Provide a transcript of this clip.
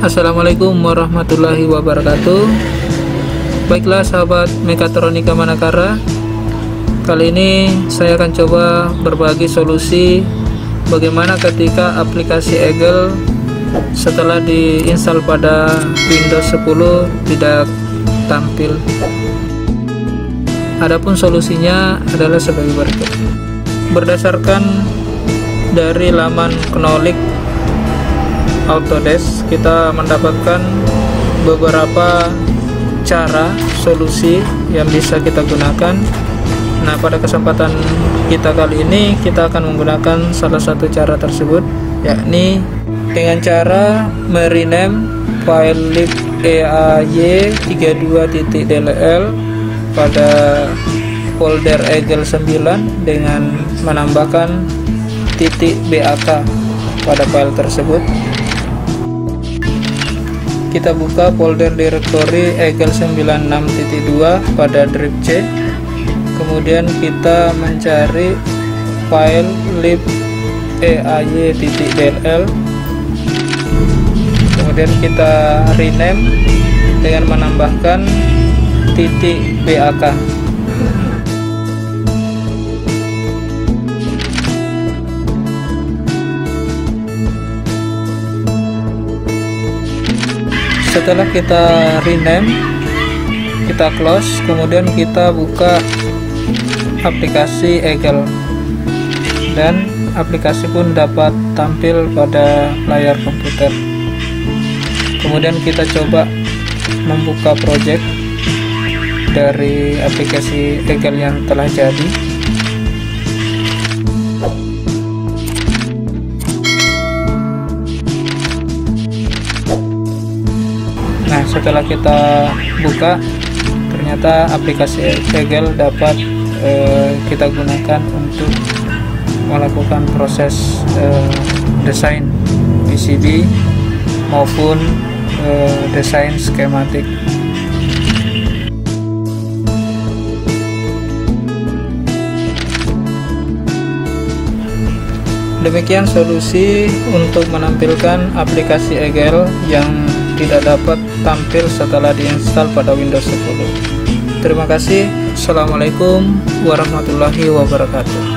Assalamualaikum warahmatullahi wabarakatuh. Baiklah sahabat Mekatronika Manakara, kali ini saya akan coba berbagi solusi bagaimana ketika aplikasi Eagle setelah diinstal pada Windows 10 tidak tampil. Adapun solusinya adalah sebagai berikut. Berdasarkan dari laman Knolik Autodesk, kita mendapatkan beberapa cara solusi yang bisa kita gunakan. Nah, pada kesempatan kita kali ini kita akan menggunakan salah satu cara tersebut, yakni dengan cara merename file lib eay32.dll pada folder Eagle 9 dengan menambahkan .bak pada file tersebut. Kita buka folder directory Eagle 96.2 pada drive C, kemudian kita mencari file lib eay.dll, kemudian kita rename dengan menambahkan .bak. Setelah kita rename, kita close, kemudian kita buka aplikasi Eagle dan aplikasi pun dapat tampil pada layar komputer. Kemudian kita coba membuka project dari aplikasi Eagle yang telah jadi. Nah, setelah kita buka, ternyata aplikasi Eagle dapat kita gunakan untuk melakukan proses desain PCB maupun desain skematik. Demikian solusi untuk menampilkan aplikasi Eagle yang tidak dapat tampil setelah diinstal pada Windows 10. Terima kasih. Assalamualaikum warahmatullahi wabarakatuh.